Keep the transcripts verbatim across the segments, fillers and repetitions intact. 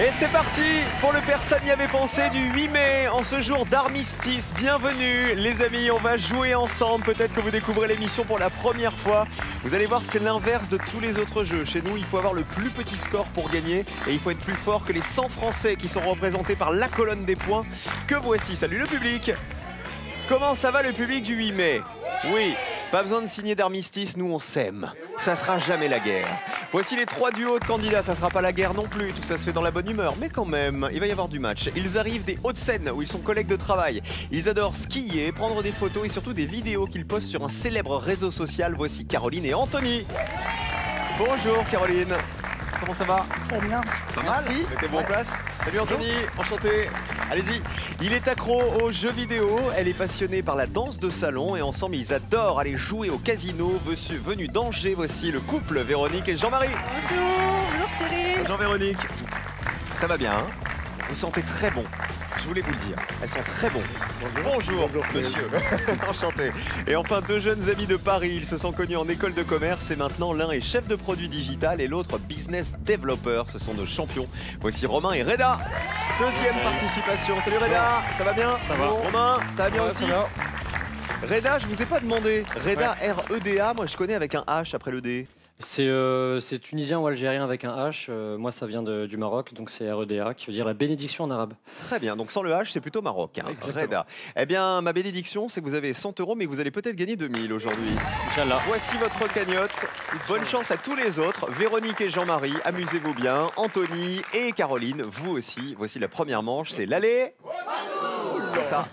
Et c'est parti pour le Personne n'y avait pensé du huit mai, en ce jour d'armistice. Bienvenue les amis, on va jouer ensemble. Peut-être que vous découvrez l'émission pour la première fois. Vous allez voir, c'est l'inverse de tous les autres jeux. Chez nous, il faut avoir le plus petit score pour gagner. Et il faut être plus fort que les cent Français qui sont représentés par la colonne des points. Que voici, salut le public. Comment ça va le public du huit mai? Oui, pas besoin de signer d'armistice, nous on s'aime. Ça sera jamais la guerre. Voici les trois duos de candidats, ça sera pas la guerre non plus, tout ça se fait dans la bonne humeur. Mais quand même, il va y avoir du match. Ils arrivent des Hauts-de-Seine où ils sont collègues de travail. Ils adorent skier, prendre des photos et surtout des vidéos qu'ils postent sur un célèbre réseau social. Voici Caroline et Anthony. Bonjour Caroline. Comment ça va? Très bien. Pas mal? Mettez-vous en place. Salut Anthony, enchanté. Allez-y. Il est accro aux jeux vidéo, elle est passionnée par la danse de salon et ensemble ils adorent aller jouer au casino. Venu d'Angers, voici le couple Véronique et Jean-Marie. Bonjour, bonjour Cyril. Jean-Véronique, ça va bien, hein? Vous sentez très bon. Je voulais vous le dire, elles sont très bons. Bonjour, Bonjour monsieur. Enchanté. Et enfin, deux jeunes amis de Paris. Ils se sont connus en école de commerce et maintenant l'un est chef de produit digital et l'autre business developer. Ce sont nos champions. Voici Romain et Reda. Deuxième Salut. participation. Salut Reda, ça va bien? Ça va. Romain, ça va bien ouais, aussi? va. Reda, je vous ai pas demandé. Reda, ouais. R E D A, moi je connais avec un H après le D. C'est euh, tunisien ou algérien avec un H. Euh, moi, ça vient de, du Maroc, donc c'est R E D A, qui veut dire la bénédiction en arabe. Très bien, donc sans le H, c'est plutôt Maroc. Hein. Reda. Eh bien, ma bénédiction, c'est que vous avez cent euros, mais vous allez peut-être gagner deux mille aujourd'hui. Inch'Allah. Voici votre cagnotte. Bonne chance à tous les autres. Véronique et Jean-Marie, amusez-vous bien. Anthony et Caroline, vous aussi. Voici la première manche, c'est l'aller. C'est ça.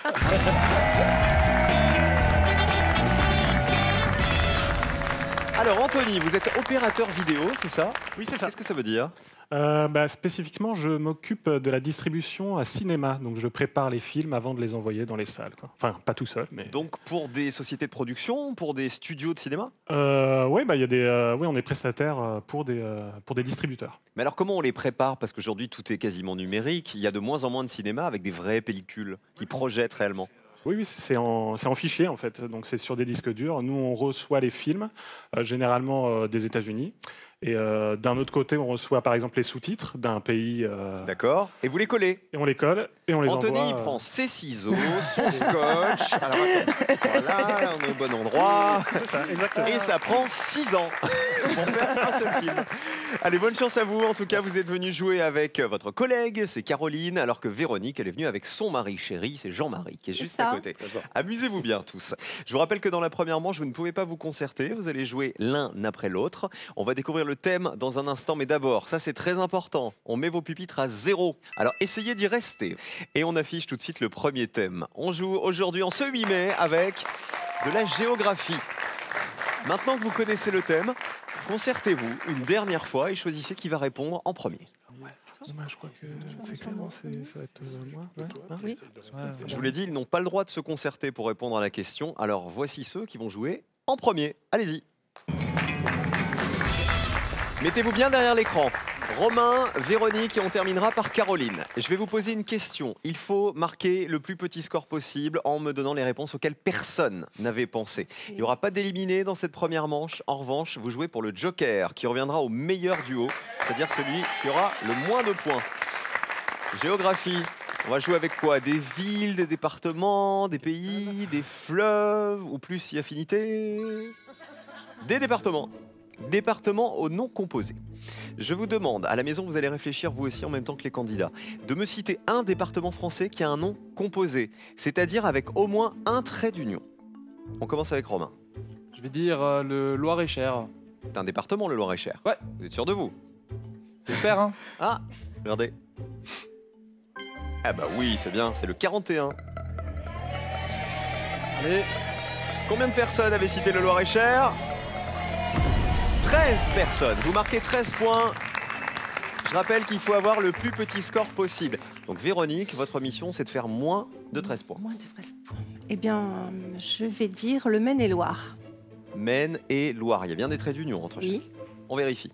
Alors Anthony, vous êtes opérateur vidéo, c'est ça? Oui, c'est ça. Qu'est-ce que ça veut dire? euh, bah, Spécifiquement, je m'occupe de la distribution à cinéma. Donc je prépare les films avant de les envoyer dans les salles, quoi. Enfin, pas tout seul, mais... Donc pour des sociétés de production, pour des studios de cinéma? euh, Oui, bah, y a des, euh, oui, on est prestataire pour des, euh, pour des distributeurs. Mais alors comment on les prépare? Parce qu'aujourd'hui, tout est quasiment numérique. Il y a de moins en moins de cinéma avec des vraies pellicules qui projettent réellement. Oui, oui, c'est en, en fichier en fait, donc c'est sur des disques durs. Nous, on reçoit les films, euh, généralement euh, des États-Unis. Et euh, d'un autre côté, on reçoit par exemple les sous-titres d'un pays. Euh... D'accord. Et vous les collez? Et on les colle et on les Anthony, envoie. Anthony, il euh... prend ses ciseaux, son scotch. Alors, voilà, là, on est au bon endroit. C'est ça, exactement. Et ça prend six ans pour faire un seul film. Allez, bonne chance à vous. En tout cas, vous êtes venu jouer avec votre collègue, c'est Caroline, alors que Véronique, elle est venue avec son mari chéri, c'est Jean-Marie, qui est juste ça. à côté. Amusez-vous bien tous. Je vous rappelle que dans la première manche, vous ne pouvez pas vous concerter. Vous allez jouer l'un après l'autre. On va découvrir le thème dans un instant, mais d'abord, ça c'est très important. On met vos pupitres à zéro. Alors essayez d'y rester. Et on affiche tout de suite le premier thème. On joue aujourd'hui en ce huit mai avec de la géographie. Maintenant que vous connaissez le thème, concertez-vous une dernière fois et choisissez qui va répondre en premier. Ouais, je crois que c'est clairement, ça va être euh, moi. Ouais, hein oui. Je vous l'ai dit, ils n'ont pas le droit de se concerter pour répondre à la question. Alors voici ceux qui vont jouer en premier. Allez-y. Mettez-vous bien derrière l'écran. Romain, Véronique et on terminera par Caroline. Je vais vous poser une question. Il faut marquer le plus petit score possible en me donnant les réponses auxquelles personne n'avait pensé. Il n'y aura pas d'éliminé dans cette première manche. En revanche, vous jouez pour le Joker qui reviendra au meilleur duo, c'est-à-dire celui qui aura le moins de points. Géographie. On va jouer avec quoi? Des villes, des départements, des pays, des fleuves ou plus si affinité? Des départements. Département au nom composé. Je vous demande, à la maison vous allez réfléchir vous aussi en même temps que les candidats, de me citer un département français qui a un nom composé, c'est-à-dire avec au moins un trait d'union. On commence avec Romain. Je vais dire euh, le Loir-et-Cher. C'est un département le Loir-et-Cher. Ouais. Vous êtes sûr de vous? J'espère, hein. Ah, regardez. Ah bah oui, c'est bien, c'est le quarante et un. Allez. Combien de personnes avaient cité le Loir-et-Cher? treize personnes. Vous marquez treize points. Je rappelle qu'il faut avoir le plus petit score possible. Donc Véronique, votre mission, c'est de faire moins de treize points. Moins de treize points. Eh bien, je vais dire le Maine-et-Loire. Maine et Loire. Il y a bien des traits d'union entre Oui. chaque. On vérifie.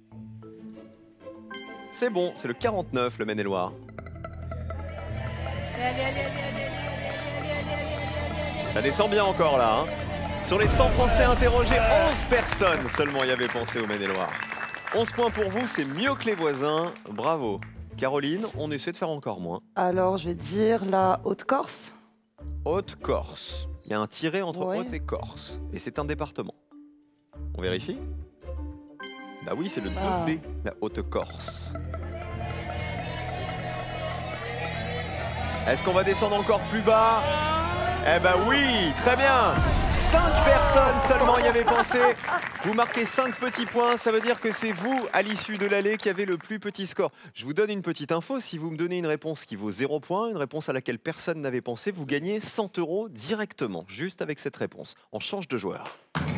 C'est bon, c'est le quarante-neuf, le Maine-et-Loire. Allez, allez, allez, allez, allez, allez, allez, allez, allez. Ça descend bien encore là. Hein. Sur les cent Français interrogés, onze personnes seulement y avaient pensé au Maine-et-Loire. onze points pour vous, c'est mieux que les voisins. Bravo. Caroline, on essaie de faire encore moins. Alors, je vais dire la Haute-Corse. Haute-Corse. Il y a un tiret entre Ouais. Haute et Corse. Et c'est un département. On vérifie? Bah oui, c'est le Ah. deux D, la Haute-Corse. Est-ce qu'on va descendre encore plus bas? Eh ben oui, très bien. Cinq personnes seulement y avaient pensé. Vous marquez cinq petits points, ça veut dire que c'est vous, à l'issue de l'allée, qui avez le plus petit score. Je vous donne une petite info, si vous me donnez une réponse qui vaut zéro point, une réponse à laquelle personne n'avait pensé, vous gagnez cent euros directement, juste avec cette réponse. On change de joueur.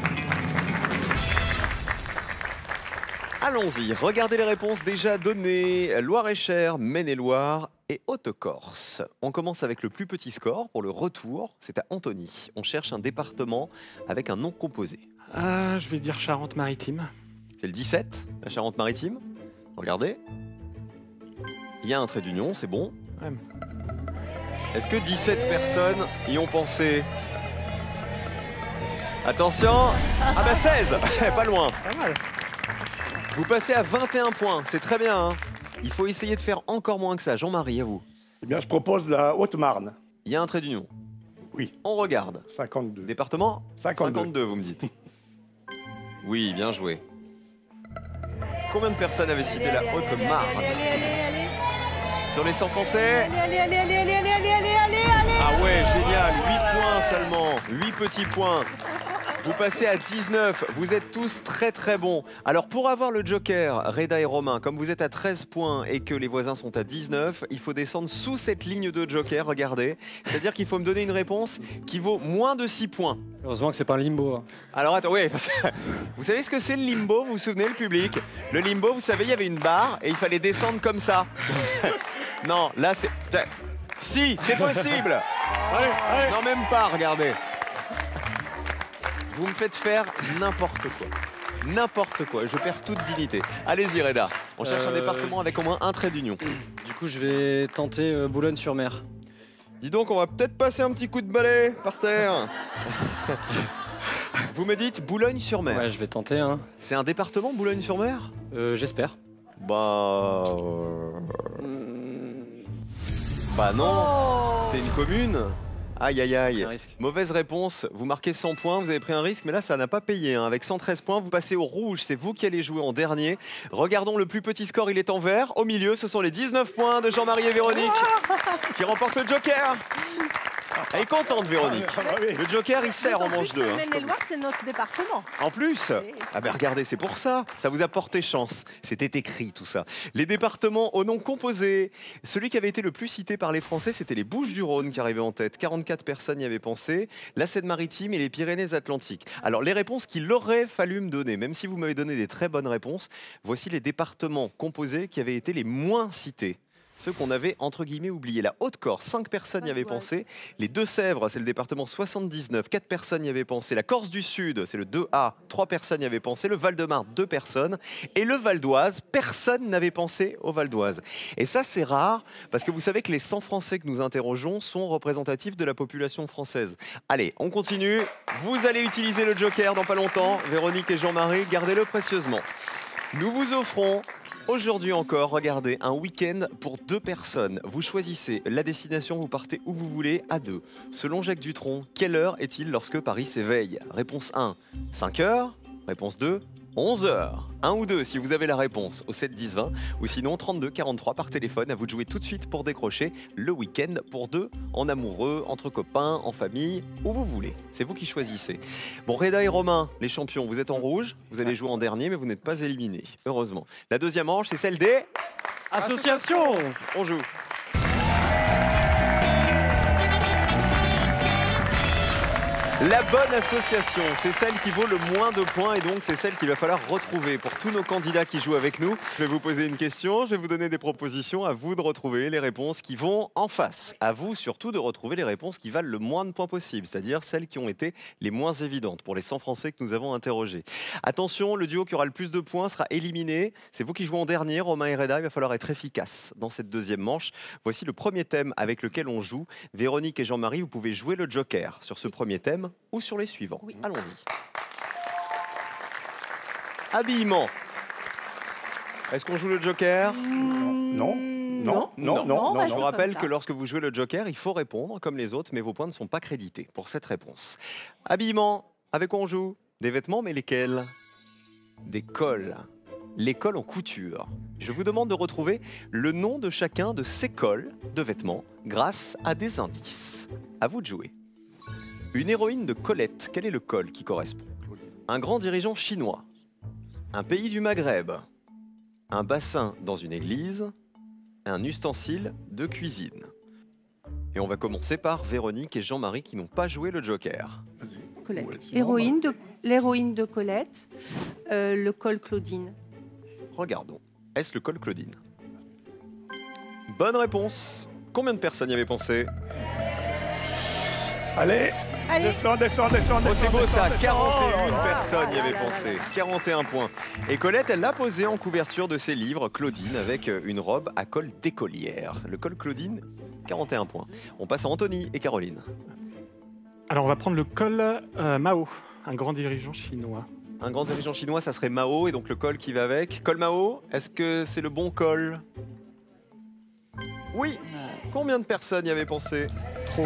Allons-y, regardez les réponses déjà données. Loire-et-Cher, Maine-et-Loire et Haute-Corse. On commence avec le plus petit score pour le retour, c'est à Antony. On cherche un département avec un nom composé. Ah, je vais dire Charente-Maritime. C'est le dix-sept, la Charente-Maritime. Regardez. Il y a un trait d'union, c'est bon. Ouais. Est-ce que dix-sept personnes y ont pensé? Attention. Ah bah seize, pas loin. Pas mal. Vous passez à vingt et un points, c'est très bien. Hein. Il faut essayer de faire encore moins que ça. Jean-Marie, à vous. Eh bien, je propose la Haute-Marne. Il y a un trait d'union. Oui. On regarde. cinquante-deux. Département cinquante-deux. cinquante-deux, vous me dites. Oui, bien joué. Combien de personnes avaient cité la Haute-Marne? Allez, allez, allez, allez. Sur les cent français? Allez, allez, allez, allez, allez, allez, allez, allez, allez. Ah ouais, génial, huit points seulement, huit petits points. Vous passez à dix-neuf, vous êtes tous très très bons. Alors pour avoir le joker, Reda et Romain, comme vous êtes à treize points et que les voisins sont à dix-neuf, il faut descendre sous cette ligne de joker, regardez. C'est-à-dire qu'il faut me donner une réponse qui vaut moins de six points. Heureusement que c'est pas un limbo. hein. Alors attends, oui, parce que vous savez ce que c'est le limbo, vous vous souvenez le public? Le limbo, vous savez, il y avait une barre et il fallait descendre comme ça. Non, là c'est... Si, c'est possible. Allez, allez. Non, même pas, regardez. Vous me faites faire n'importe quoi. N'importe quoi, je perds toute dignité. Allez-y, Reda. On cherche un Euh, département avec au moins un trait d'union. Du coup, je vais tenter euh, Boulogne-sur-Mer. Dis donc, on va peut-être passer un petit coup de balai par terre. Vous me dites Boulogne-sur-Mer. Ouais, je vais tenter. Hein. C'est un département, Boulogne-sur-Mer? Euh, J'espère. Bah... euh, Hmm, Bah non, Oh. c'est une commune. Aïe, aïe, aïe. un risque. Mauvaise réponse, vous marquez cent points, vous avez pris un risque, mais là ça n'a pas payé. Hein. Avec cent treize points, vous passez au rouge, c'est vous qui allez jouer en dernier. Regardons le plus petit score, il est en vert. Au milieu, ce sont les dix-neuf points de Jean-Marie et Véronique qui remportent le joker. Elle est contente, Véronique. Le joker, il sert en manche deux. Hein. Maine-et-Loire, c'est notre département. En plus, Oui. ah ben regardez, c'est pour ça, ça vous a porté chance. C'était écrit tout ça. Les départements au nom composé. Celui qui avait été le plus cité par les Français, c'était les Bouches-du-Rhône qui arrivaient en tête. quarante-quatre personnes y avaient pensé. La Seine-Maritime et les Pyrénées-Atlantiques. Alors les réponses qu'il aurait fallu me donner, même si vous m'avez donné des très bonnes réponses, voici les départements composés qui avaient été les moins cités. Ceux qu'on avait entre guillemets oubliés. La Haute-Corse, cinq personnes y avaient pensé. Les Deux-Sèvres, c'est le département soixante-dix-neuf, quatre personnes y avaient pensé. La Corse du Sud, c'est le deux A, trois personnes y avaient pensé. Le Val-de-Marne, deux personnes. Et le Val d'Oise, personne n'avait pensé au Val d'Oise. Et ça, c'est rare, parce que vous savez que les cent Français que nous interrogeons sont représentatifs de la population française. Allez, on continue. Vous allez utiliser le joker dans pas longtemps. Véronique et Jean-Marie, gardez-le précieusement. Nous vous offrons aujourd'hui encore, regardez, un week-end pour deux personnes. Vous choisissez la destination, vous partez où vous voulez, à deux. Selon Jacques Dutronc, quelle heure est-il lorsque Paris s'éveille? Réponse un, cinq heures. Réponse deux, onze heures. un ou deux si vous avez la réponse au sept dix vingt. Ou sinon trente-deux quarante-trois par téléphone. À vous de jouer tout de suite pour décrocher le week-end pour deux, en amoureux, entre copains, en famille, où vous voulez. C'est vous qui choisissez. Bon, Reda et Romain, les champions, vous êtes en rouge. Vous allez jouer en dernier, mais vous n'êtes pas éliminés. Heureusement. La deuxième manche, c'est celle des... Association. On joue. La bonne association, c'est celle qui vaut le moins de points et donc c'est celle qu'il va falloir retrouver. Pour tous nos candidats qui jouent avec nous, je vais vous poser une question, je vais vous donner des propositions, à vous de retrouver les réponses qui vont en face. À vous surtout de retrouver les réponses qui valent le moins de points possible, c'est-à-dire celles qui ont été les moins évidentes pour les cent Français que nous avons interrogés. Attention, le duo qui aura le plus de points sera éliminé. C'est vous qui jouez en dernier, Romain et Reda, il va falloir être efficace dans cette deuxième manche. Voici le premier thème avec lequel on joue. Véronique et Jean-Marie, vous pouvez jouer le joker sur ce premier thème ou sur les suivants. Oui. Allons-y. Habillement. Est-ce qu'on joue le joker? Non. Non, non, non, non. bah, Je vous c'est rappelle comme ça. que lorsque vous jouez le Joker, il faut répondre comme les autres, mais vos points ne sont pas crédités pour cette réponse. Habillement, avec quoi on joue? Des vêtements, mais lesquels? Des cols. Les cols en couture. Je vous demande de retrouver le nom de chacun de ces cols de vêtements grâce à des indices. À vous de jouer. Une héroïne de Colette, quel est le col qui correspond? Un grand dirigeant chinois. Un pays du Maghreb. Un bassin dans une église. Un ustensile de cuisine. Et on va commencer par Véronique et Jean-Marie qui n'ont pas joué le Joker. Colette. Ouais, sinon, Héroïne de, l'héroïne de Colette, euh, le col Claudine. Regardons. Est-ce le col Claudine? Bonne réponse. Combien de personnes y avaient pensé? Allez, Allez. descends, descends, descends, Oh, c'est descends, beau ça, descends, quarante et un descends. personnes y là avaient là pensé, là. quarante et un points. Et Colette, elle l'a posé en couverture de ses livres, Claudine, avec une robe à col d'écolière. Le col Claudine, quarante et un points. On passe à Anthony et Caroline. Alors, on va prendre le col euh, Mao, un grand dirigeant chinois. Un grand dirigeant chinois, ça serait Mao, et donc le col qui va avec. Col Mao, est-ce que c'est le bon col? Oui. Combien de personnes y avaient pensé? Trop.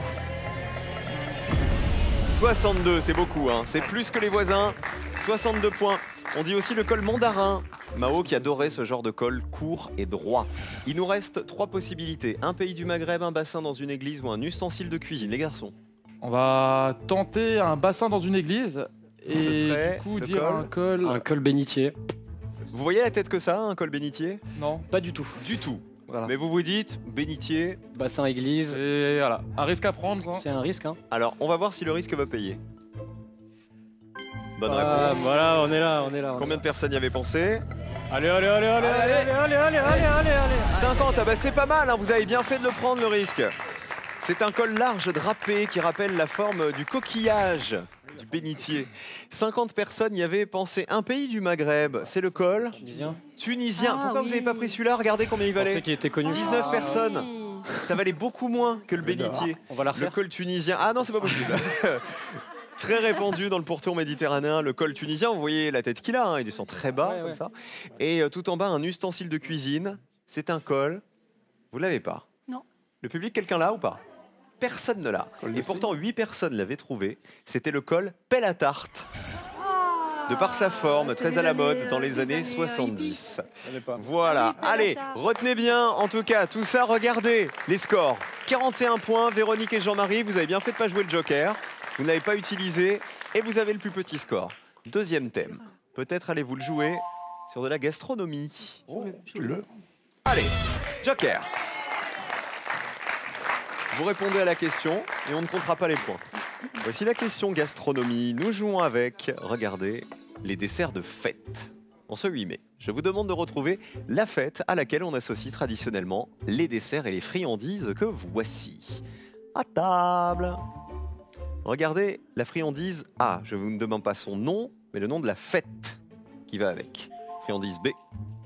soixante-deux, c'est beaucoup, hein. C'est plus que les voisins. soixante-deux points. On dit aussi le col mandarin. Mao qui adorait ce genre de col court et droit. Il nous reste trois possibilités. Un pays du Maghreb, un bassin dans une église ou un ustensile de cuisine. Les garçons. On va tenter un bassin dans une église et Ce serait du coup le dire col un col. Un col bénitier. Vous voyez la tête que ça, un col bénitier? Non. Pas du tout. Du tout. Voilà. Mais vous vous dites, bénitier. Bassin église. Et voilà, un risque à prendre. Quoi. C'est un risque, hein. Alors, on va voir si le risque va payer. Bonne Ah, réponse. voilà, on est là, on est là. on est Combien de personnes y avaient pensé? Allez, allez, allez, allez, allez, allez, allez, allez, allez, allez, allez. cinquante, ah bah c'est pas mal, hein, vous avez bien fait de le prendre le risque. C'est un col large drapé qui rappelle la forme du coquillage du bénitier. cinquante personnes y avaient pensé. Un pays du Maghreb, c'est le col Tunisien. tunisien. Ah, Pourquoi oui. vous n'avez pas pris celui-là? Regardez combien il Je pensais valait. qu'il était connu. dix-neuf Ah, personnes. oui. Ça valait beaucoup moins que le bénitier. On va la Le refaire. col tunisien. Ah non, c'est pas possible. Très répandu dans le pourtour méditerranéen, le col tunisien. Vous voyez la tête qu'il a, hein, il descend très bas Ouais, comme ouais. ça. Et euh, tout en bas, un ustensile de cuisine. C'est un col. Vous l'avez pas? Non. Le public, quelqu'un l'a ou pas? Personne ne l'a. Col de Et pourtant, huit personnes l'avaient trouvé. C'était le col pelle à tarte. De par sa forme, c'est très des à la années, mode euh, dans les des années années, soixante-dix. On est pas. Voilà, Ah oui, pelle à allez, tarte. retenez bien en tout cas tout ça, regardez les scores. quarante et un points, Véronique et Jean-Marie, vous avez bien fait de pas jouer le Joker, vous ne l'avez pas utilisé et vous avez le plus petit score. Deuxième thème, peut-être allez-vous le jouer sur de la gastronomie. Oh, le... Allez, Joker. Vous répondez à la question et on ne comptera pas les points. Voici la question gastronomie. Nous jouons avec, regardez, les desserts de fête. En ce huit mai, je vous demande de retrouver la fête à laquelle on associe traditionnellement les desserts et les friandises que voici. À table. Regardez la friandise A. Je ne vous demande pas son nom, mais le nom de la fête qui va avec. Friandise B.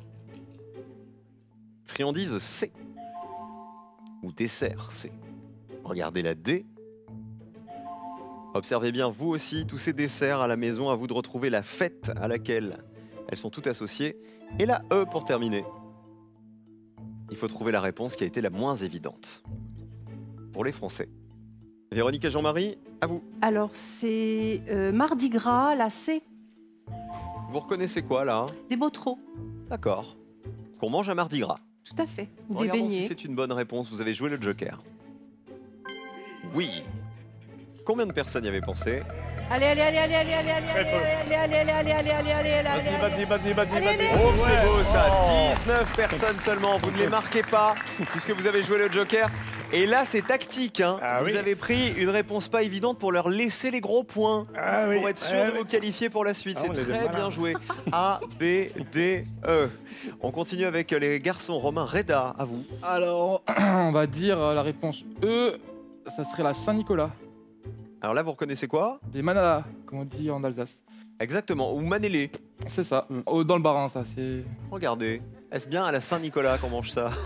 Friandise C. Ou dessert C. Regardez la D. Observez bien vous aussi tous ces desserts à la maison, à vous de retrouver la fête à laquelle elles sont toutes associées. Et la E pour terminer. Il faut trouver la réponse qui a été la moins évidente pour les Français. Véronique et Jean-Marie, à vous. Alors, c'est euh, Mardi Gras, la C, Vous reconnaissez quoi là? des Botreaux. D'accord. Qu'on mange à Mardi Gras. Tout à fait. Ou des Regardons si beignets. c'est une bonne réponse. Vous avez joué le Joker. Oui. Combien de personnes y avaient pensé? Allez, allez, allez, allez, allez, allez, allez, allez, allez, allez, allez, allez, allez, allez, allez, allez, Vas-y, vas-y, vas-y, vas-y, Allez, vas-y. allez. Oh, c'est beau ça, Oh. dix-neuf personnes seulement, vous ne les marquez pas puisque vous avez joué le Joker. Et là c'est tactique, hein. Ah Vous oui. avez pris une réponse pas évidente pour leur laisser les gros points, Ah oui, pour être sûr ah de oui. vous qualifier pour la suite. Ah, C'est on est des très malins. bien joué. A, B, D, E. On continue avec les garçons. Romain, Reda, à vous. Alors, on va dire euh, la réponse E, ça serait la Saint-Nicolas. Alors là vous reconnaissez quoi? Des manalas, comme on dit en Alsace. Exactement, ou Manélé. C'est ça. Oh, dans le Bas-Rhin, ça, c'est. Regardez, est-ce bien à la Saint-Nicolas qu'on mange ça?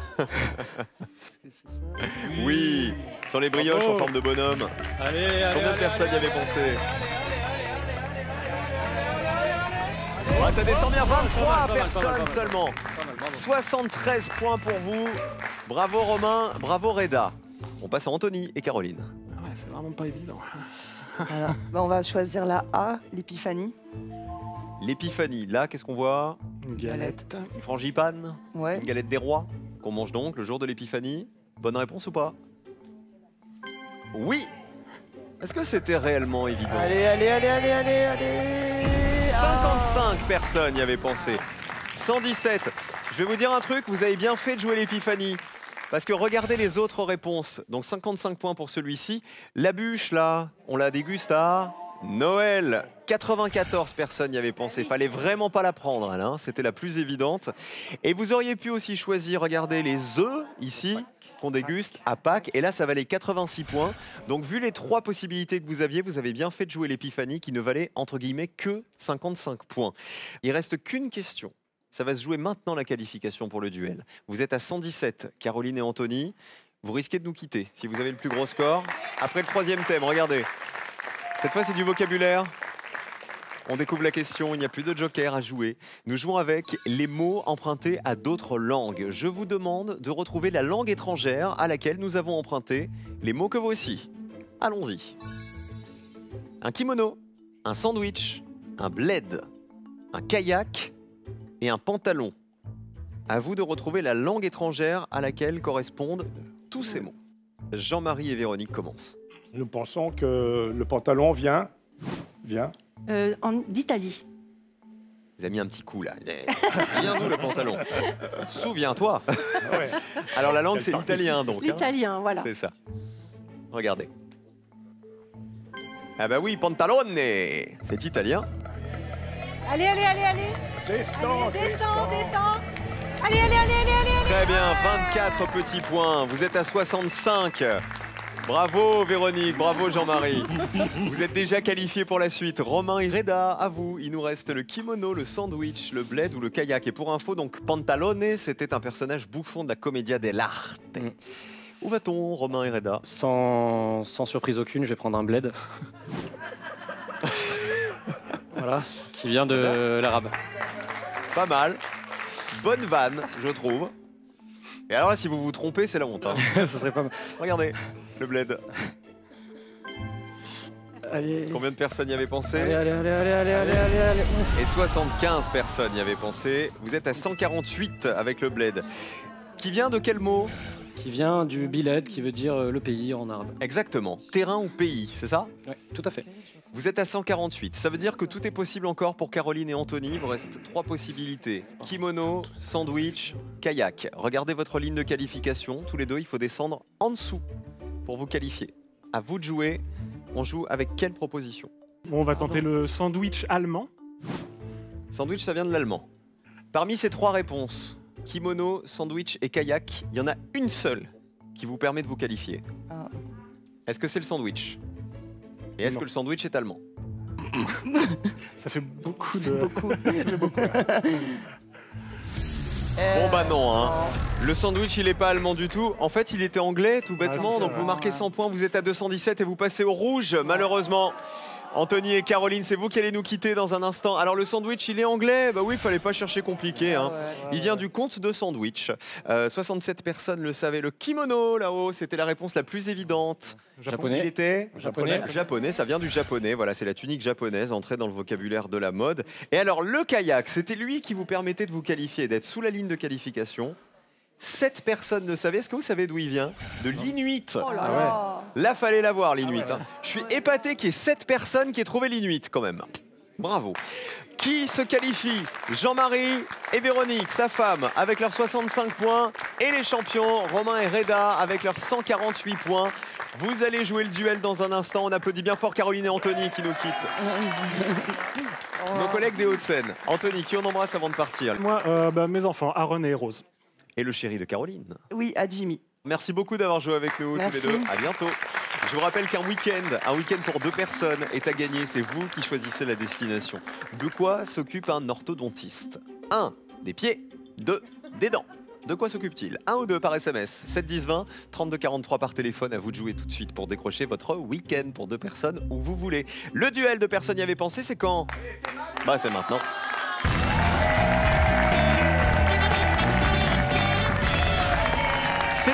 Oui, sur les brioches en forme de bonhomme. Allez, allez, Combien de allez, personnes y allez, avaient allez, pensé? allez, allez, allez, allez, allez, allez, allez, allez. Ah, ça descend bien, vingt-trois Pas mal, pas mal, personnes pas mal, pas mal. seulement. Pas mal, bravo. soixante-treize points pour vous. Bravo Romain, bravo Reda. On passe à Anthony et Caroline. Ah ouais, c'est vraiment pas évident. Voilà. Bah, on va choisir la A, l'épiphanie. L'épiphanie, là, qu'est-ce qu'on voit? Une galette. Une frangipane? Ouais. Une galette des rois qu'on mange donc le jour de l'épiphanie. Bonne réponse ou pas? Oui. Est-ce que c'était réellement évident? Allez, allez, allez, allez, allez, allez. cinquante-cinq personnes y avaient pensé. cent dix-sept. Je vais vous dire un truc, vous avez bien fait de jouer l'épiphanie. Parce que regardez les autres réponses. Donc cinquante-cinq points pour celui-ci. La bûche, là, on la déguste à Noël. quatre-vingt-quatorze personnes y avaient pensé. Fallait vraiment pas la prendre, elle, hein. C'était la plus évidente. Et vous auriez pu aussi choisir, regardez, les œufs, ici, qu'on déguste à Pâques. Et là, ça valait quatre-vingt-six points. Donc, vu les trois possibilités que vous aviez, vous avez bien fait de jouer l'épiphanie qui ne valait, entre guillemets, que cinquante-cinq points. Il reste qu'une question. Ça va se jouer maintenant la qualification pour le duel. Vous êtes à cent dix-sept, Caroline et Anthony. Vous risquez de nous quitter si vous avez le plus gros score. Après le troisième thème, regardez. Cette fois, c'est du vocabulaire. On découvre la question, il n'y a plus de joker à jouer. Nous jouons avec les mots empruntés à d'autres langues. Je vous demande de retrouver la langue étrangère à laquelle nous avons emprunté les mots que voici. Allons-y. Un kimono, un sandwich, un bled, un kayak et un pantalon. À vous de retrouver la langue étrangère à laquelle correspondent tous ces mots. Jean-Marie et Véronique commencent. Nous pensons que le pantalon vient, vient. Euh, en- D'Italie. Vous avez mis un petit coup là. Viens d'où le pantalon? Souviens-toi. Ouais. Alors la langue Quel c'est parti. l'italien donc. hein. L'italien, voilà. C'est ça. Regardez. Ah bah oui, pantalone, c'est italien. Allez, allez, allez, allez. Descends, Allez, descends, descends. Allez, allez, allez, allez, allez. Très bien, vingt-quatre petits points. Vous êtes à soixante-cinq. Bravo Véronique, bravo Jean-Marie. Vous êtes déjà qualifiés pour la suite. Romain et Reda, à vous. Il nous reste le kimono, le sandwich, le bled ou le kayak. Et pour info, donc Pantalone, c'était un personnage bouffon de la commedia dell'arte. Mm. Où va-t-on, Romain et Reda? Sans, sans surprise aucune, je vais prendre un bled. Voilà, qui vient de l'arabe. Pas mal. Bonne vanne, je trouve. Et alors là, si vous vous trompez, c'est la honte. hein. Ce serait pas mal. Regardez, le bled. Allez. Combien de personnes y avaient pensé? Allez, allez, allez, allez, allez, allez, allez, allez. Ouf. Et soixante-quinze personnes y avaient pensé. Vous êtes à cent quarante-huit avec le bled. Qui vient de quel mot? Qui vient du biled, qui veut dire euh, le pays en arabe. Exactement. Terrain ou pays, c'est ça? Ouais, tout à fait. Vous êtes à cent quarante-huit. Ça veut dire que tout est possible encore pour Caroline et Anthony. Il vous reste trois possibilités. Kimono, sandwich, kayak. Regardez votre ligne de qualification. Tous les deux, il faut descendre en dessous pour vous qualifier. À vous de jouer. On joue avec quelle proposition? Bon, on va tenter le sandwich allemand. Sandwich, ça vient de l'allemand. Parmi ces trois réponses, kimono, sandwich et kayak, il y en a une seule qui vous permet de vous qualifier. Ah. Est-ce que c'est le sandwich? Et est-ce Non. que le sandwich est allemand? Ça fait beaucoup de... Beaucoup. Ça fait beaucoup. Bon bah non, hein. Le sandwich il est pas allemand du tout. En fait il était anglais tout Ah, bêtement. c'est ça, donc ouais. vous marquez cent points, vous êtes à deux cent dix-sept et vous passez au rouge malheureusement. Anthony et Caroline, c'est vous qui allez nous quitter dans un instant. Alors le sandwich il est anglais? Bah oui, fallait pas chercher compliqué. Hein. Il vient du conte de sandwich. Euh, soixante-sept personnes le savaient. Le kimono là-haut, c'était la réponse la plus évidente. Japonais. Il était Japonais. Japonais, ça vient du japonais. Voilà, c'est la tunique japonaise entrée dans le vocabulaire de la mode. Et alors, le kayak, c'était lui qui vous permettait de vous qualifier, d'être sous la ligne de qualification. Sept personnes le savaient. Est-ce que vous savez d'où il vient? De l'Inuit. Oh là Ah là. Là, fallait l'avoir, l'Inuit. hein. Je suis épaté qu'il y ait sept personnes qui aient trouvé l'Inuit, quand même. Bravo. Qui se qualifie? Jean-Marie et Véronique, sa femme, avec leurs soixante-cinq points. Et les champions, Romain et Reda, avec leurs cent quarante-huit points. Vous allez jouer le duel dans un instant. On applaudit bien fort Caroline et Anthony qui nous quittent. Nos collègues des Hauts-de-Seine. Anthony, qui on embrasse avant de partir? Moi, euh, bah, mes enfants, Aaron et Rose. Et le chéri de Caroline. Oui, à Jimmy. Merci beaucoup d'avoir joué avec nous Merci. tous les deux. À bientôt. Je vous rappelle qu'un week-end, un week-end pour deux personnes est à gagner. C'est vous qui choisissez la destination. De quoi s'occupe un orthodontiste? un. Des pieds. deux. Des dents. De quoi s'occupe-t-il? Un ou deux par S M S. sept dix vingt, trente-deux quarante-trois par téléphone. À vous de jouer tout de suite pour décrocher votre week-end pour deux personnes où vous voulez. Le duel de personnes y avait pensé, c'est quand? Bah c'est maintenant.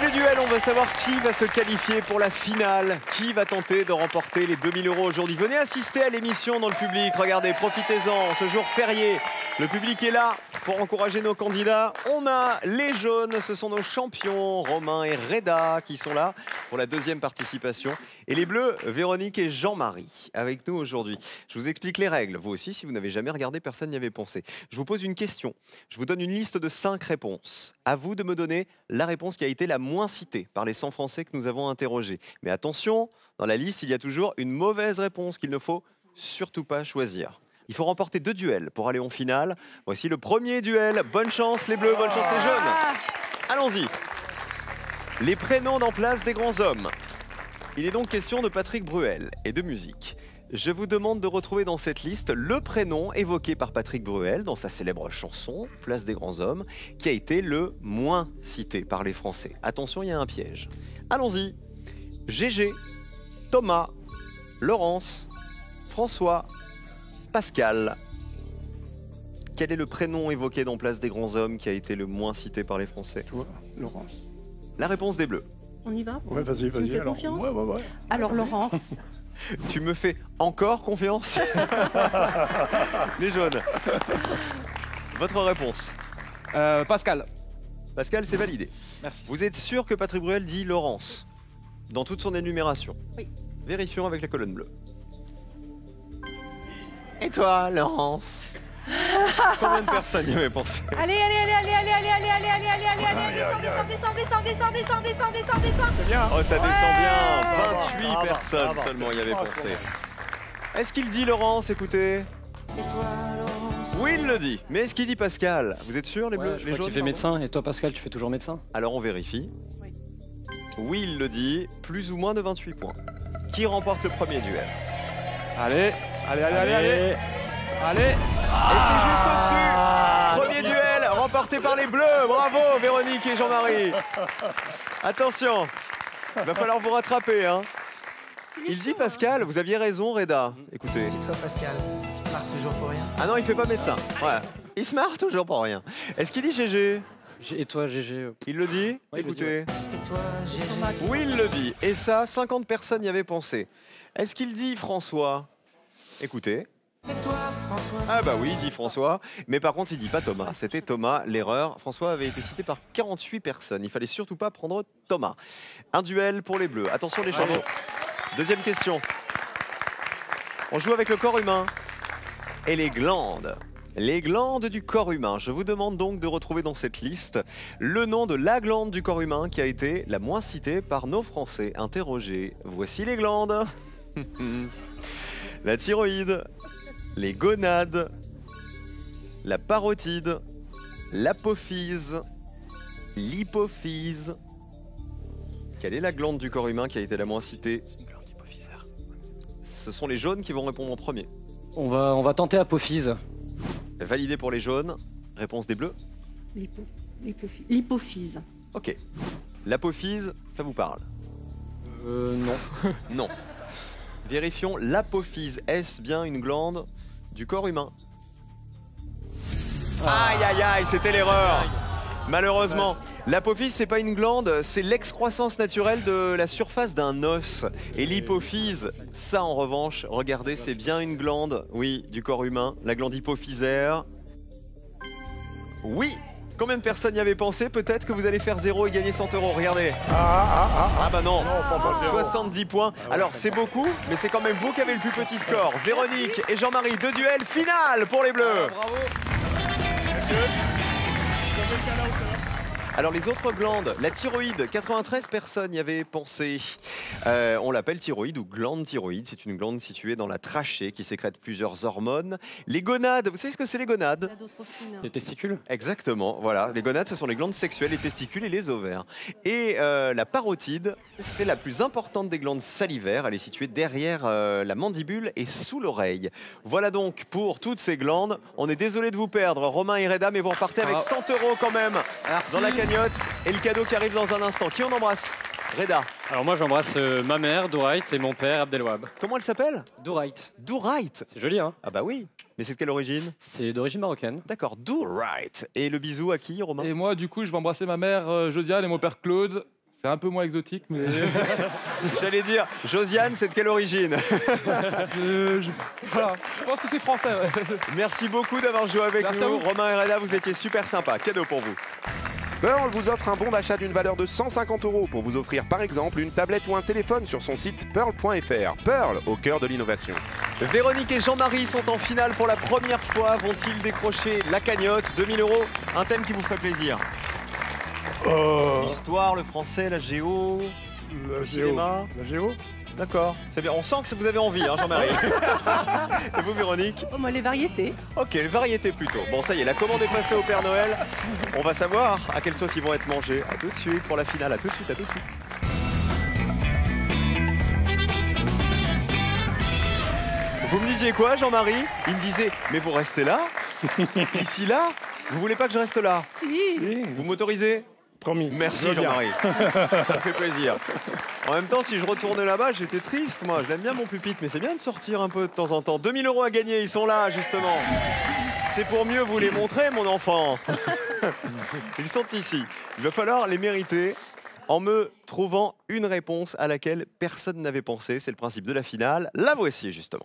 le duel, on va savoir qui va se qualifier pour la finale, qui va tenter de remporter les deux mille euros aujourd'hui. Venez assister à l'émission dans le public, regardez, profitez-en, ce jour férié. Le public est là pour encourager nos candidats. On a les jaunes, ce sont nos champions, Romain et Reda, qui sont là pour la deuxième participation. Et les bleus, Véronique et Jean-Marie, avec nous aujourd'hui. Je vous explique les règles. Vous aussi, si vous n'avez jamais regardé, personne n'y avait pensé. Je vous pose une question. Je vous donne une liste de cinq réponses. À vous de me donner la réponse qui a été la moins citée par les cent Français que nous avons interrogés. Mais attention, dans la liste, il y a toujours une mauvaise réponse qu'il ne faut surtout pas choisir. Il faut remporter deux duels pour aller en finale. Voici le premier duel. Bonne chance les bleus, bonne chance les jaunes. Allons-y. Les prénoms dans Place des grands hommes. Il est donc question de Patrick Bruel et de musique. Je vous demande de retrouver dans cette liste le prénom évoqué par Patrick Bruel dans sa célèbre chanson Place des grands hommes, qui a été le moins cité par les Français. Attention, il y a un piège. Allons-y. Gégé, Thomas, Laurence, François, Pascal. Quel est le prénom évoqué dans Place des grands hommes qui a été le moins cité par les Français? Toi, Laurence. La réponse des bleus. On y va? Ouais, vas-y, Tu me vas-y. fais alors. confiance? Ouais, ouais, ouais. Alors Laurence. Tu me fais encore confiance? Les jaunes. Votre réponse. Euh, Pascal. Pascal, c'est validé. Merci. Vous êtes sûr que Patrick Bruel dit Laurence dans toute son énumération? Oui. Vérifions avec la colonne bleue. Et toi, Laurence? Combien de personnes y avaient pensé? Allez, allez, allez, allez, allez, allez, allez, allez, allez, allez, allez, descends, descends, descends, descends, descends, descends, descends, descends. C'est bien. Oh, ça descend bien. Ouais. vingt-huit Ça va, personnes ça va. seulement y avaient Ah, pensé. Est-ce qu'il dit Laurence? Écoutez. Oui, il le dit. Mais est-ce qu'il dit Pascal? Vous êtes sûr, les bleus, Ouais, je les crois jaunes qu'il fait pardon médecin. Et toi, Pascal, tu fais toujours médecin? Alors on vérifie. Oui. Oui, il le dit. Plus ou moins de vingt-huit points. Qui remporte le premier duel? Allez, allez, allez, allez, allez. Allez. Et c'est juste au-dessus. Premier duel remporté par les bleus. Bravo Véronique et Jean-Marie. Attention, il va falloir vous rattraper. Hein. Il dit Pascal, vous aviez raison Reda. Écoutez. Et toi Pascal, tu te marres toujours pour rien? Ah non, il fait pas médecin. Ouais. Il se marre toujours pour rien. Est-ce qu'il dit Gégé? Et toi, Gégé? Il le dit? Ouais, il le dit, Écoutez. Et toi Gégé? Oui, il le dit. Et ça, cinquante personnes y avaient pensé. Est-ce qu'il dit François? Écoutez. Et toi François? Ah bah oui, il dit François, mais par contre il dit pas Thomas, c'était Thomas, l'erreur. François avait été cité par quarante-huit personnes, il fallait surtout pas prendre Thomas. Un duel pour les bleus, attention les champions. Deuxième question. On joue avec le corps humain et les glandes. Les glandes du corps humain. Je vous demande donc de retrouver dans cette liste le nom de la glande du corps humain qui a été la moins citée par nos Français interrogés. Voici les glandes. La thyroïde, les gonades, la parotide, l'apophyse, l'hypophyse. Quelle est la glande du corps humain qui a été la moins citée? Ce sont les jaunes qui vont répondre en premier. On va, on va tenter apophyse. Validé pour les jaunes. Réponse des bleus. L'hypo- l'hypophy- L'hypophyse. Ok. L'apophyse, ça vous parle? Euh, non. Non. Vérifions l'apophyse. Est-ce bien une glande du corps humain? Aïe aïe aïe, c'était l'erreur. Malheureusement, l'apophyse c'est pas une glande, c'est l'excroissance naturelle de la surface d'un os. Et l'hypophyse, ça en revanche, regardez, c'est bien une glande, oui, du corps humain, la glande hypophysaire. Oui. Combien de personnes y avaient pensé? Peut-être que vous allez faire zéro et gagner cent euros, regardez. Ah, ah, ah, Ah bah non, Non, faut pas zéro. soixante-dix points. Alors c'est beaucoup, mais c'est quand même vous qui avez le plus petit score. Véronique et Jean-Marie, deux duels, finale pour les Bleus. Bravo. Alors les autres glandes, la thyroïde, quatre-vingt-treize personnes y avaient pensé. Euh, on l'appelle thyroïde ou glande thyroïde, c'est une glande située dans la trachée qui sécrète plusieurs hormones. Les gonades, vous savez ce que c'est les gonades? Les testicules? Exactement, voilà. Les gonades, ce sont les glandes sexuelles, les testicules et les ovaires. Et euh, la parotide, c'est la plus importante des glandes salivaires. Elle est située derrière euh, la mandibule et sous l'oreille. Voilà donc pour toutes ces glandes. On est désolé de vous perdre, Romain et Reda, mais vous repartez avec cent euros quand même Merci. dans la cagnotte. Et le cadeau qui arrive dans un instant. Qui on embrasse? Reda. Alors moi j'embrasse euh, ma mère, Douraït, et mon père, Abdelwahab. Comment elle s'appelle? Douraït. Douraït. C'est joli, hein? Ah bah oui. Mais c'est de quelle origine? C'est d'origine marocaine. D'accord, Douraït. Et le bisou à qui, Romain? Et moi, du coup, je vais embrasser ma mère euh, Josiane et mon père Claude. C'est un peu moins exotique, mais... J'allais dire, Josiane, c'est de quelle origine? Euh, je... Voilà, je pense que c'est français. Ouais. Merci beaucoup d'avoir joué avec Merci à nous. vous. Romain et Reda, vous étiez super sympa. Cadeau pour vous. Pearl vous offre un bon d'achat d'une valeur de cent cinquante euros pour vous offrir par exemple une tablette ou un téléphone sur son site pearl point F R. Pearl, au cœur de l'innovation. Véronique et Jean-Marie sont en finale pour la première fois. Vont-ils décrocher la cagnotte? deux mille euros, un thème qui vous ferait plaisir? Euh, L'histoire, le français, la géo, la le géo. cinéma. La géo. D'accord, c'est bien. On sent que vous avez envie, hein, Jean-Marie. Et vous, Véronique? Oh, moi, les variétés. Ok, les variétés plutôt. Bon, ça y est, la commande est passée au Père Noël. On va savoir à quelle sauce ils vont être mangés. À tout de suite pour la finale. À tout de suite, à tout de suite. Vous me disiez quoi, Jean-Marie? Il me disait, mais vous restez là? Ici, là? Vous voulez pas que je reste là? Si. Oui, Vous m'autorisez? promis. Merci, Je veux bien. Jean-Marie. Ça me fait plaisir. En même temps, si je retournais là-bas, j'étais triste, moi. Je l'aime bien, mon pupitre, mais c'est bien de sortir un peu de temps en temps. deux mille euros à gagner, ils sont là, justement. C'est pour mieux vous les montrer, mon enfant. Ils sont ici. Il va falloir les mériter en me trouvant une réponse à laquelle personne n'avait pensé. C'est le principe de la finale. La voici, justement.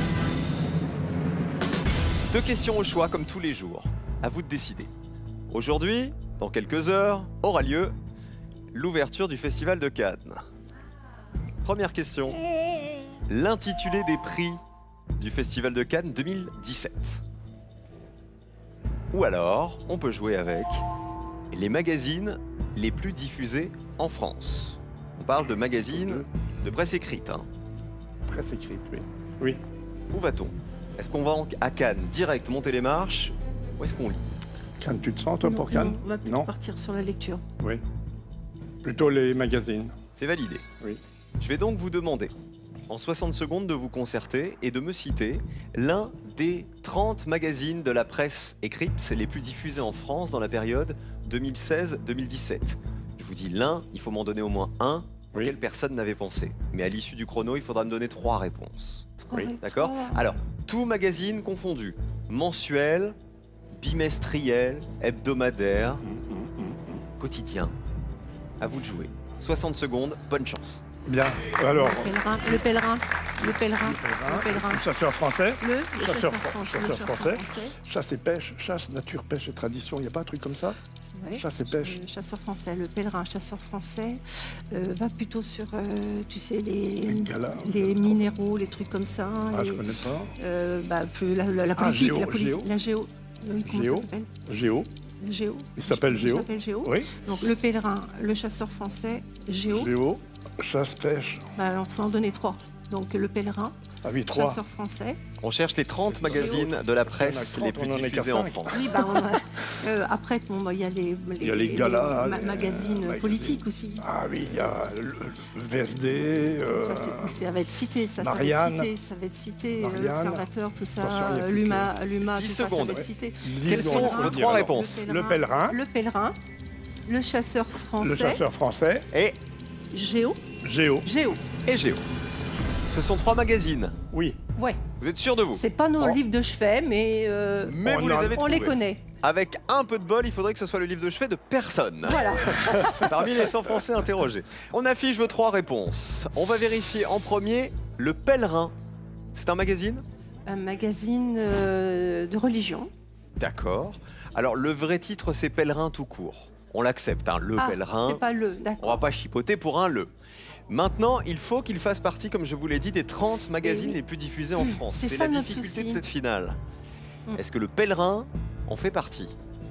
Deux questions au choix, comme tous les jours. À vous de décider. Aujourd'hui, dans quelques heures, aura lieu l'ouverture du Festival de Cannes. Première question. L'intitulé des prix du Festival de Cannes deux mille dix-sept. Ou alors, on peut jouer avec les magazines les plus diffusés en France. On parle de magazines de presse écrite. Hein. Presse écrite, oui. Oui. Où va-t-on? Est-ce qu'on va en- à Cannes direct monter les marches? Ou est-ce qu'on lit? Cannes, tu te sens, toi, Non, pour Cannes? non, on va plutôt Non. partir sur la lecture. Oui. Plutôt les magazines. C'est validé. Oui. Je vais donc vous demander, en soixante secondes, de vous concerter et de me citer l'un des trente magazines de la presse écrite les plus diffusés en France dans la période deux mille seize deux mille dix-sept. Je vous dis l'un, il faut m'en donner au moins un Oui. auquel personne n'avait pensé. Mais à l'issue du chrono, il faudra me donner trois réponses. Trois, Oui. oui, D'accord? trois. Alors, tout magazine confondu, mensuel, bimestriel, hebdomadaire, quotidien. À vous de jouer. soixante secondes, bonne chance. Bien. Alors, Le pèlerin, le pèlerin, le pèlerin, le pèlerin. le chasseur français, Le, le Chasseur chasseur, fran- français, chasseur le chasseur français. français. chasse et pêche, chasse, nature, pêche et tradition. Il n'y a pas un truc comme ça? Ouais. Chasse et pêche. Le chasseur français, le pèlerin chasseur français euh, va plutôt sur, euh, tu sais, les, Les galas. les minéraux, les trucs comme ça. Ah, les- je connais pas. euh, bah, plus la, la, la Ah, politique, géo, la politique, géo. la géo. Oui, comment Géo. ça s'appelle? Géo. La géo. Il s'appelle Il Géo. s'appelle Géo. Oui. Donc le pèlerin, le chasseur français, Géo. Géo. Chasse, pêche. Bah, il faut en donner trois. Donc le pèlerin, Ah oui, trois. chasseur français. On cherche les trente magazines de la presse Il y en a les trente, plus on en est diffusés qu'à en cinq. France. Oui, bah, on- euh, après, bon, bah, il y a les, Il y a les galas, ma- les, magazines magazines. politiques aussi. Ah oui, il y a le, le V S D. euh, Ça, c'est- ça va être cité, ça, ça va Marianne. être cité, ça va être cité, euh, Marianne. l'observateur, tout ça, Attention, il y a euh, plus l'UMA, l'UMA, tout dix ça, ça secondes, va être ouais. cité. dix Quelles secondes, sont faut vos dire trois alors. réponses? Le pèlerin, Le pèlerin, le chasseur français, le chasseur français, Et, Géo, Géo. Géo. et Géo. Ce sont trois magazines. Oui. Ouais, Vous êtes sûr de vous? c'est pas nos Oh. livres de chevet, mais euh, Mais On vous les a- avez on trouvés. les connaît. Avec un peu de bol, il faudrait que ce soit le livre de chevet de personne. Voilà. Parmi les cent Français interrogés. On affiche vos trois réponses. On va vérifier en premier le Pèlerin. C'est un magazine? Un magazine euh, de religion. D'accord. Alors le vrai titre c'est Pèlerin tout court. On l'accepte, hein, le Ah, Pèlerin. c'est pas le, On va d'accord. pas chipoter pour un le. Maintenant, il faut qu'il fasse partie, comme je vous l'ai dit, des trente magazines oui. les plus diffusés en France. C'est C'est ça la notre difficulté souci. de cette finale. Mm. Est-ce que le Pèlerin en fait partie?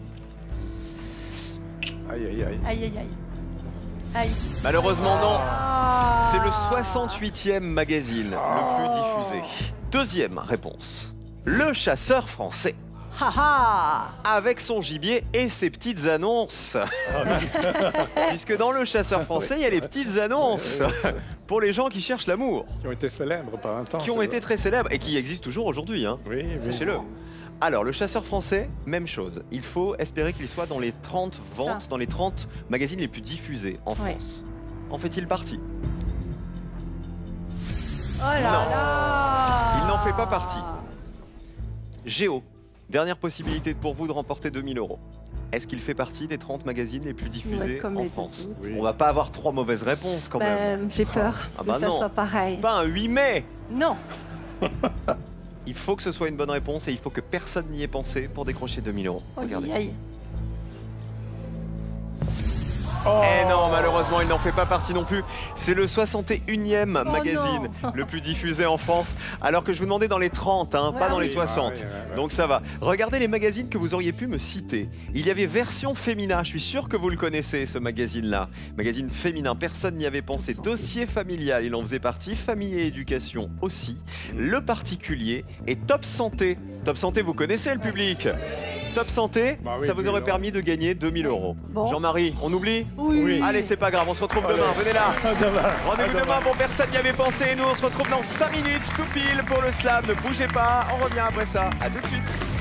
Aïe, aïe, aïe. Aïe, aïe, aïe. Aïe. Malheureusement non. Ah. C'est le soixante-huitième magazine le plus diffusé. Deuxième réponse. Le chasseur français. Ha ha. Avec son gibier et ses petites annonces. Puisque dans le chasseur français, il y a les petites annonces pour les gens qui cherchent l'amour, Qui ont été célèbres par un temps. qui ont c'est été vrai. très célèbres et qui existent toujours aujourd'hui, hein. Oui, oui. Sachez-le. Alors, le chasseur français, même chose. Il faut espérer qu'il soit dans les trente C'est ventes, ça. dans les trente magazines les plus diffusés en Ouais. France. En fait-il partie? Oh là Non. là. Il n'en fait pas partie. Géo, dernière possibilité pour vous de remporter deux mille euros. Est-ce qu'il fait partie des trente magazines les plus diffusés Ouais, comme en les deux France? autres. Oui. On va pas avoir trois mauvaises réponses quand même. Ben, j'ai peur Ah que bah ça non. soit pareil. Pas un huit mai. Non. Il faut que ce soit une bonne réponse et il faut que personne n'y ait pensé pour décrocher deux mille euros. Oh, Regardez. aïe, aïe. Eh non, malheureusement, il n'en fait pas partie non plus. C'est le soixante et unième Oh magazine non. le plus diffusé en France, alors que je vous demandais dans les trente, hein, Ouais, pas dans oui. les soixante. Ah oui, ouais, ouais. Donc ça va. Regardez les magazines que vous auriez pu me citer. Il y avait Version Féminin, je suis sûr que vous le connaissez, ce magazine-là. Magazine féminin, personne n'y avait pensé. Dossier familial, il en faisait partie. Famille et éducation aussi. Le particulier et Top Santé. Top Santé, vous connaissez le public. Top Santé, Bah oui, ça vous oui, aurait alors. permis de gagner deux mille euros. Bon. Jean-Marie, on oublie? Oui. Oui. Allez, c'est pas grave, on se retrouve demain. Venez là. Demain. Rendez-vous À demain pour personne n'y avait pensé. Nous, on se retrouve dans cinq minutes tout pile pour le slam. Ne bougez pas, on revient après ça. À tout de suite.